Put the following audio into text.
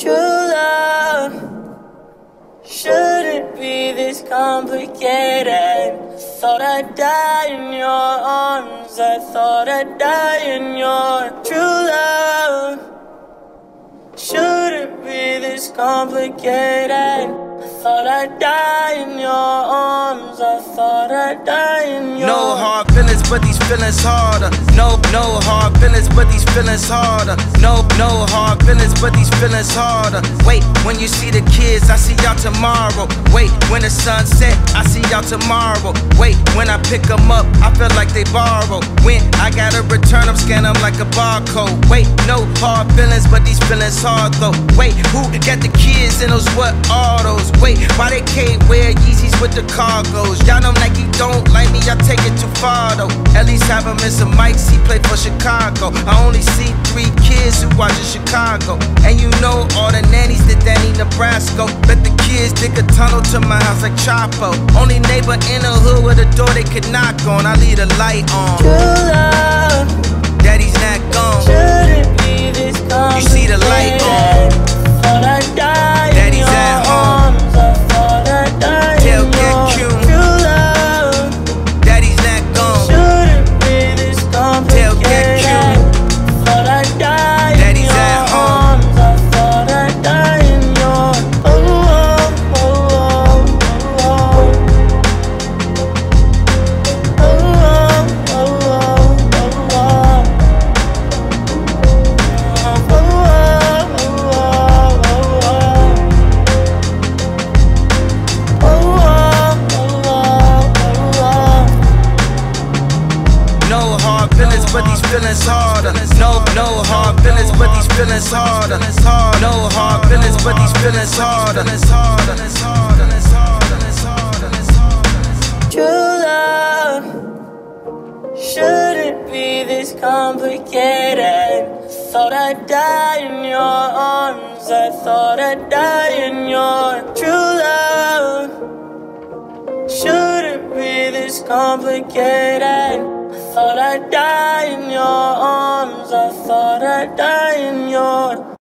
True love shouldn't be this complicated. Thought I'd die in your arms. I thought I'd die in your true love. Shouldn't be this complicated. I thought I'd die in your arms. I thought I'd die in your. No hard feelings, but these feelings harder. No hard feelings, but these feelings harder. No hard feelings, but these feelings harder. Wait, when you see the kids, I see y'all tomorrow. Wait, when the sun set, I see y'all tomorrow. Wait, when I pick them up, I feel like they borrow. When I gotta return them, scan them like a barcode. Wait, no hard feelings, but these feelings hard though. Wait, who got the kids in those what autos? Wait, why they can't wear Yeezys with the cargos? Y'all know Nike don't like me, I take it too far though. At least have him in some mics, he played for Chicago. I only see 3 kids who watch in Chicago. And you know all the nannies that Danny Nebraska. Bet the kids dig a tunnel to my house like Chapo. Only neighbor in the hood with a door they could knock on. I leave the light on. True love, Daddy's not gone. shouldn't be this complicated. You see the light on. Thought I'd die Daddy's in your at home. arms. I thought I'd die Tell in get your cute. true love. Daddy's not gone. Shouldn't be this Tell get complicated. cute. Thought I'd die in Daddy's your at home. arms. I thought I'd die in your No hard feelings, but these feelings harder. No hard feelings, but these feelings harder. No hard feelings, but these feelings harder. true love shouldn't be this complicated. Thought I'd die in your arms. I thought I'd die in your true love. Shouldn't be this complicated. I thought I'd die in your arms. I thought I'd die in your